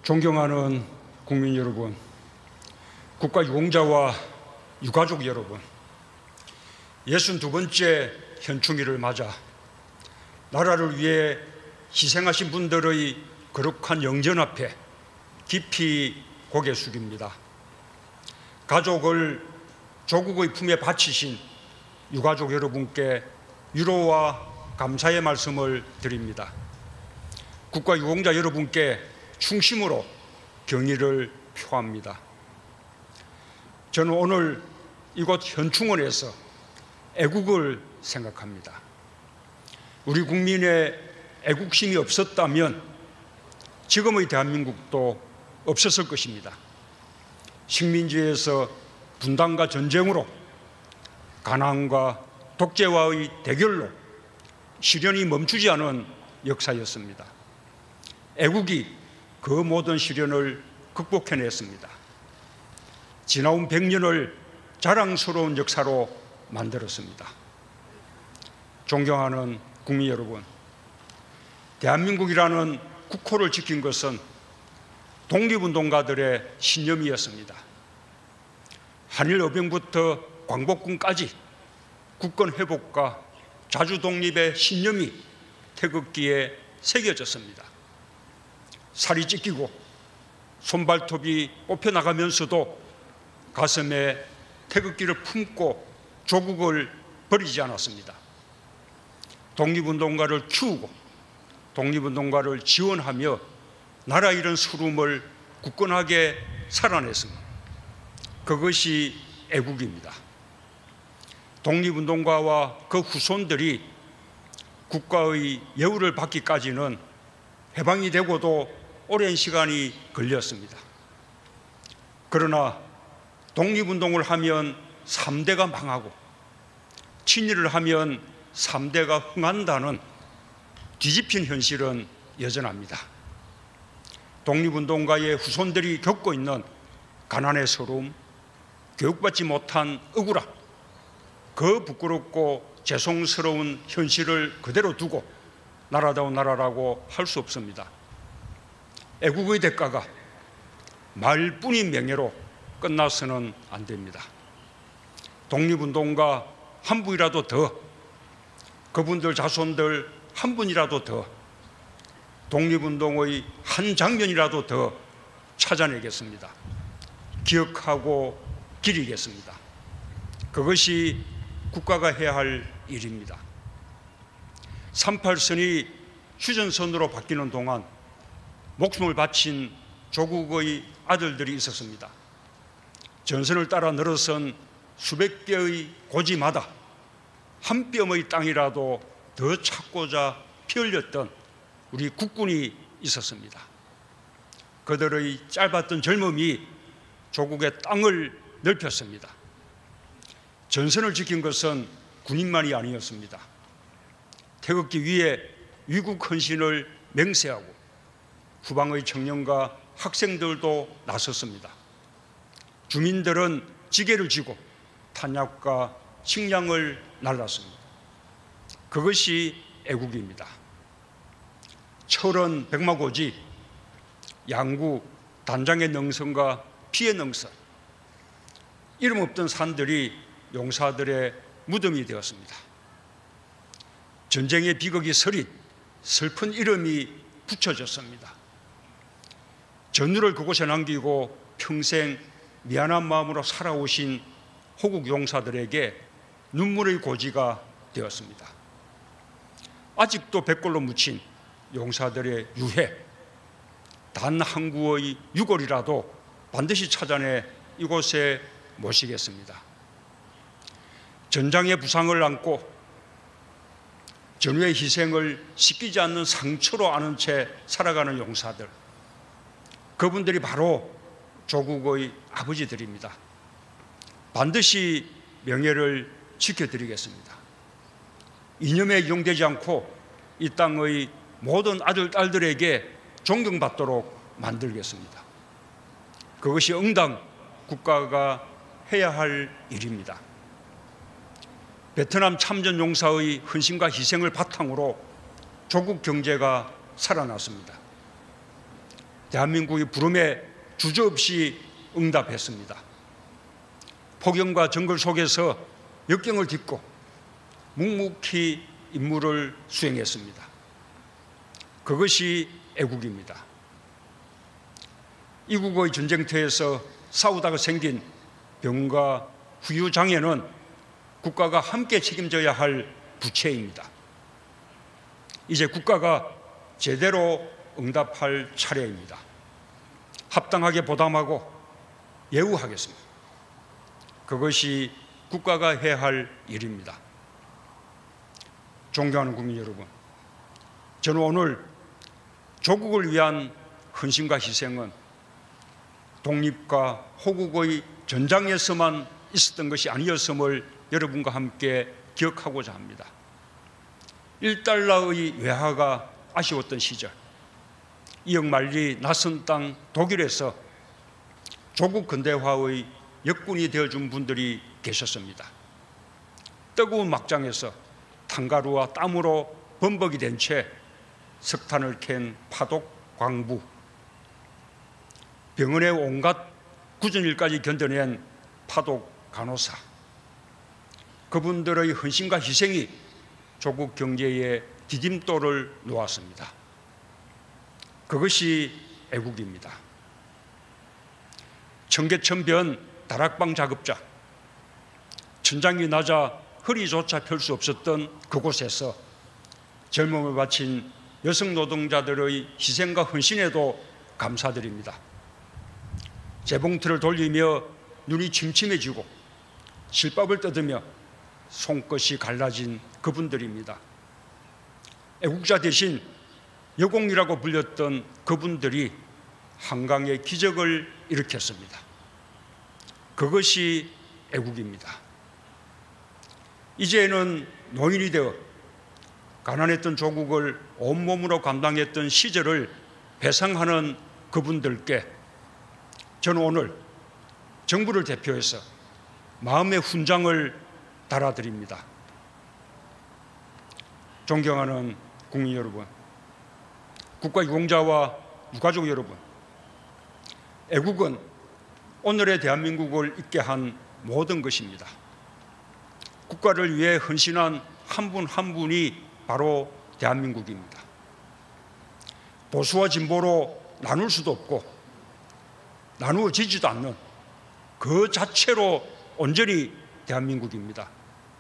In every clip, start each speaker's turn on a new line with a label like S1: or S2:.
S1: 존경하는 국민 여러분, 국가유공자와 유가족 여러분, 62번째 현충일을 맞아 나라를 위해 희생하신 분들의 거룩한 영전 앞에 깊이 고개 숙입니다. 가족을 조국의 품에 바치신 유가족 여러분께 위로와 감사의 말씀을 드립니다. 국가유공자 여러분께 충심으로 경의를 표합니다. 저는 오늘 이곳 현충원에서 애국을 생각합니다. 우리 국민의 애국심이 없었다면 지금의 대한민국도 없었을 것입니다. 식민지에서 분단과 전쟁으로, 가난과 독재와의 대결로 시련이 멈추지 않은 역사였습니다. 애국이 그 모든 시련을 극복해냈습니다. 지나온 100년을 자랑스러운 역사로 만들었습니다. 존경하는 국민 여러분, 대한민국이라는 국호를 지킨 것은 독립운동가들의 신념이었습니다. 한일어병부터 광복군까지 국권 회복과 자주독립의 신념이 태극기에 새겨졌습니다. 살이 찢기고 손발톱이 뽑혀나가면서도 가슴에 태극기를 품고 조국을 버리지 않았습니다. 독립운동가를 키우고 독립운동가를 지원하며 나라 잃은 수lum을 굳건하게 살아냈습니다. 그것이 애국입니다. 독립운동가와 그 후손들이 국가의 예우를 받기까지는 해방이 되고도 오랜 시간이 걸렸습니다. 그러나 독립운동을 하면 3대가 망하고 친일을 하면 3대가 흥한다는 뒤집힌 현실은 여전합니다. 독립운동가의 후손들이 겪고 있는 가난의 서러움, 교육받지 못한 억울함, 그 부끄럽고 죄송스러운 현실을 그대로 두고 나라다운 나라라고 할 수 없습니다. 애국의 대가가 말뿐인 명예로 끝나서는 안 됩니다. 독립운동가 한 분이라도 더, 그분들 자손들 한 분이라도 더, 독립운동의 한 장면이라도 더 찾아내겠습니다. 기억하고 기리겠습니다. 그것이 국가가 해야 할 일입니다. 38선이 휴전선으로 바뀌는 동안 목숨을 바친 조국의 아들들이 있었습니다. 전선을 따라 늘어선 수백 개의 고지마다 한 뼘의 땅이라도 더 찾고자 피 흘렸던 우리 국군이 있었습니다. 그들의 짧았던 젊음이 조국의 땅을 넓혔습니다. 전선을 지킨 것은 군인만이 아니었습니다. 태극기 위에 위국 헌신을 맹세하고 후방의 청년과 학생들도 나섰습니다. 주민들은 지게를 쥐고 탄약과 식량을 날랐습니다. 그것이 애국입니다. 철원 백마고지, 양구 단장의 능선과 피의 능선, 이름 없던 산들이 용사들의 무덤이 되었습니다. 전쟁의 비극이 서린 슬픈 이름이 붙여졌습니다. 전우를 그곳에 남기고 평생 미안한 마음으로 살아오신 호국 용사들에게 눈물의 고지가 되었습니다. 아직도 백골로 묻힌 용사들의 유해, 단 한 구의 유골이라도 반드시 찾아내 이곳에 모시겠습니다. 전장의 부상을 안고 전후의 희생을 씻기지 않는 상처로 아는 채 살아가는 용사들, 그분들이 바로 조국의 아버지들입니다. 반드시 명예를 지켜드리겠습니다. 이념에 이용되지 않고 이 땅의 모든 아들, 딸들에게 존경받도록 만들겠습니다. 그것이 응당 국가가 해야 할 일입니다. 베트남 참전 용사의 헌신과 희생을 바탕으로 조국 경제가 살아났습니다. 대한민국의 부름에 주저없이 응답했습니다. 폭염과 정글 속에서 역경을 딛고 묵묵히 임무를 수행했습니다. 그것이 애국입니다. 이국의 전쟁터에서 싸우다가 생긴 병과 후유장애는 국가가 함께 책임져야 할 부채입니다. 이제 국가가 제대로 응답할 차례입니다. 합당하게 보담하고 예우하겠습니다. 그것이 국가가 해야 할 일입니다. 존경하는 국민 여러분, 저는 오늘 조국을 위한 헌신과 희생은 독립과 호국의 전장에서만 있었던 것이 아니었음을 여러분과 함께 기억하고자 합니다. 1달러의 외화가 아쉬웠던 시절, 이억만리 낯선 땅 독일에서 조국 근대화의 역군이 되어준 분들이 계셨습니다. 뜨거운 막장에서 탄가루와 땀으로 범벅이 된 채 석탄을 캔 파독 광부, 병원의 온갖 굳은 일까지 견뎌낸 파독 간호사, 그분들의 헌신과 희생이 조국 경제에 디딤돌을 놓았습니다. 그것이 애국입니다. 청계천변 다락방 작업자, 천장이 낮아 허리조차 펼 수 없었던 그곳에서 젊음을 바친 여성 노동자들의 희생과 헌신에도 감사드립니다. 재봉틀을 돌리며 눈이 침침해지고 실밥을 뜯으며 손끝이 갈라진 그분들입니다. 애국자 대신 여공이라고 불렸던 그분들이 한강의 기적을 일으켰습니다. 그것이 애국입니다. 이제는 노인이 되어 가난했던 조국을 온몸으로 감당했던 시절을 배상하는 그분들께 저는 오늘 정부를 대표해서 마음의 훈장을 달아드립니다. 존경하는 국민 여러분, 국가유공자와 유가족 여러분, 애국은 오늘의 대한민국을 있게 한 모든 것입니다. 국가를 위해 헌신한 한 분 한 분이 바로 대한민국입니다. 보수와 진보로 나눌 수도 없고 나누어지지도 않는 그 자체로 온전히 대한민국입니다.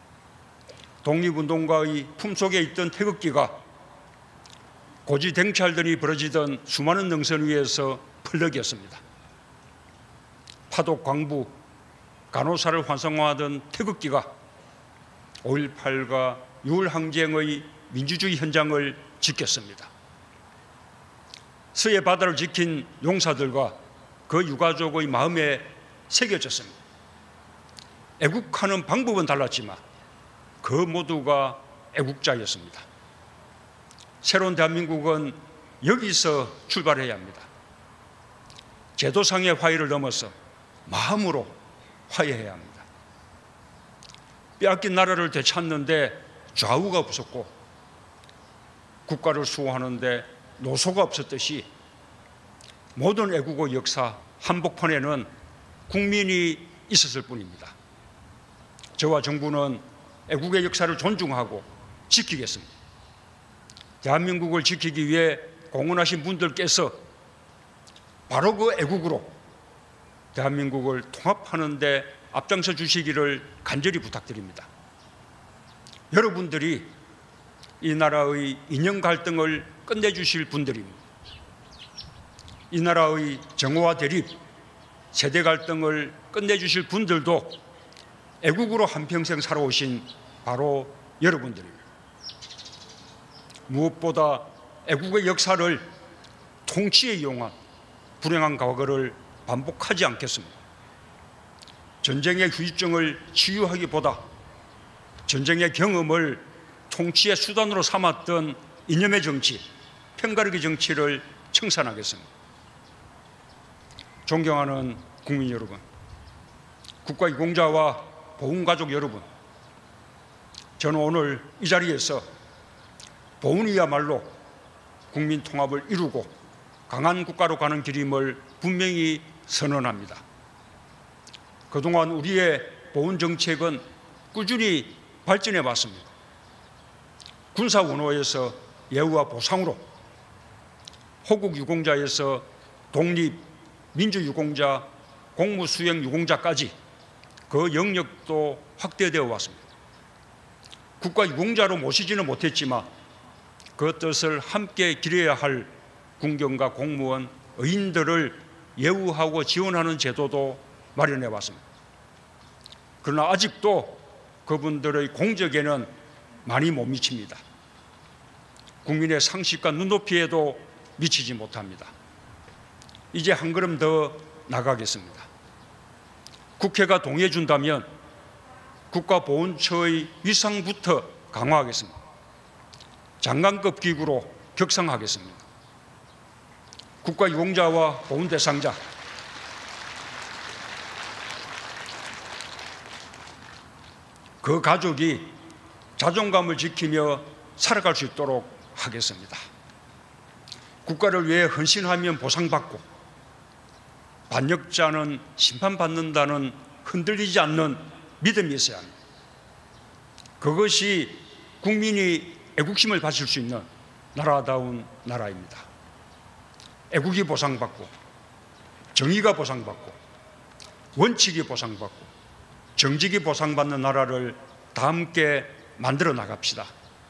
S1: 독립운동가의 품속에 있던 태극기가 고지 댕찰들이 벌어지던 수많은 능선 위에서 펄럭였습니다. 파독 광부, 간호사를 환상화하던 태극기가 5.18과 6월 항쟁의 민주주의 현장을 지켰습니다. 서해 바다를 지킨 용사들과 그 유가족의 마음에 새겨졌습니다. 애국하는 방법은 달랐지만 그 모두가 애국자였습니다. 새로운 대한민국은 여기서 출발해야 합니다. 제도상의 화해를 넘어서 마음으로 화해해야 합니다. 빼앗긴 나라를 되찾는데 좌우가 없었고 국가를 수호하는데 노소가 없었듯이 모든 애국의 역사 한복판에는 국민이 있었을 뿐입니다. 저와 정부는 애국의 역사를 존중하고 지키겠습니다. 대한민국을 지키기 위해 공헌하신 분들께서 바로 그 애국으로 대한민국을 통합하는 데 앞장서 주시기를 간절히 부탁드립니다. 여러분들이 이 나라의 이념 갈등을 끝내주실 분들입니다. 이 나라의 정오와 대립, 세대 갈등을 끝내주실 분들도 애국으로 한평생 살아오신 바로 여러분들입니다. 무엇보다 애국의 역사를 통치에 이용한 불행한 과거를 반복하지 않겠습니다. 전쟁의 후유증을 치유하기보다 전쟁의 경험을 통치의 수단으로 삼았던 이념의 정치, 편가르기 정치를 청산하겠습니다. 존경하는 국민 여러분, 국가유공자와 보훈가족 여러분, 저는 오늘 이 자리에서 보훈이야말로 국민 통합을 이루고 강한 국가로 가는 길임을 분명히 선언합니다. 그동안 우리의 보훈 정책은 꾸준히 발전해 왔습니다. 군사 원호에서 예우와 보상으로, 호국 유공자에서 독립, 민주 유공자, 공무 수행 유공자까지 그 영역도 확대되어 왔습니다. 국가 유공자로 모시지는 못했지만 그 뜻을 함께 기려야 할 군경과 공무원, 의인들을 예우하고 지원하는 제도도 마련해 왔습니다. 그러나 아직도 그분들의 공적에는 많이 못 미칩니다. 국민의 상식과 눈높이에도 미치지 못합니다. 이제 한 걸음 더 나가겠습니다. 국회가 동의해 준다면 국가보훈처의 위상부터 강화하겠습니다. 장관급 기구로 격상하겠습니다. 국가유공자와 보훈 대상자, 그 가족이 자존감을 지키며 살아갈 수 있도록 하겠습니다. 국가를 위해 헌신하면 보상받고 반역자는 심판받는다는 흔들리지 않는 믿음이 있어야 합니다. 그것이 국민이 애국심을 가질 수 있는 나라다운 나라입니다. 애국이 보상받고 정의가 보상받고 원칙이 보상받고 정직이 보상받는 나라를 다 함께 만들어 나갑시다.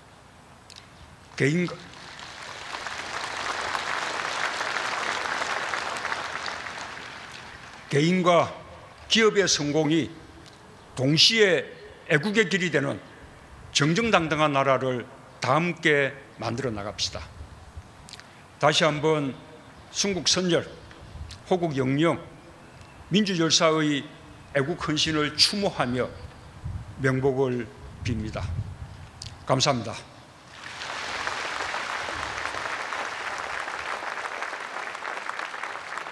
S1: 개인과 기업의 성공이 동시에 애국의 길이 되는 정정당당한 나라를 다 함께 만들어 나갑시다. 다시 한번 순국선열, 호국영령, 민주열사의 애국 헌신을 추모하며 명복을 빕니다. 감사합니다.